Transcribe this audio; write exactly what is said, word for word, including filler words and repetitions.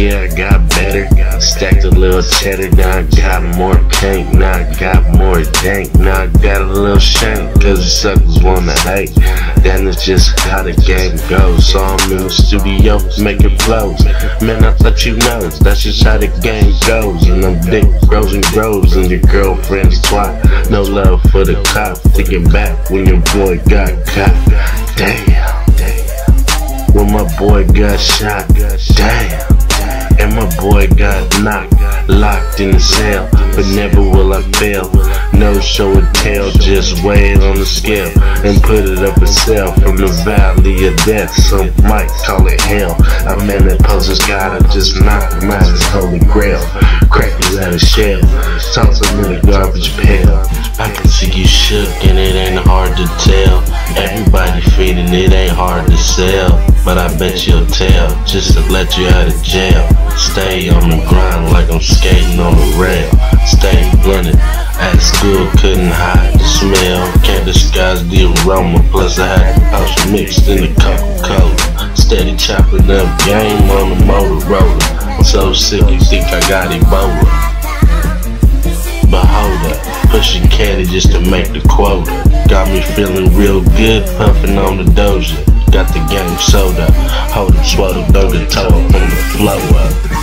yeah, I got better. Stacked a little cheddar, now I got more cake. Now I got more dank. Now I got a little shank, cause the suckers wanna hate. Then it's just how the game goes. So I'm in the studio making flows. Man, I thought you know, that's just how the game goes. And I'm dick grows and grows, and your girlfriend's twat. No love for the cop. Thinking back when your boy got caught. Damn, damn. When my boy got shot. Damn. And my boy got knocked, locked in the cell, but never will I fail. No show or tell, just weigh it on the scale and put it up itself from the valley of death. Some might call it hell. I man, that puzzle's gotta just knock him out his holy grail. Crackers out of shell, toss him in a garbage pail. I can see you shook and it ain't hard to tell. Everybody feeding it ain't hard to sell, but I bet you'll tell just to let you out of jail. Stay on the grind like I'm skating on the rail. Stay blunted. At school couldn't hide the smell. Can't disguise the aroma. Plus I had the house mixed in the Coca-Cola. Steady chopping up game on the Motorola. I'm so sick you think I got Ebola. But hold up, pushing caddy just to make the quota. Got me feeling real good, puffing on the Doja. Got the game soda. Hold up, swallow, don't get toe up on the flow up.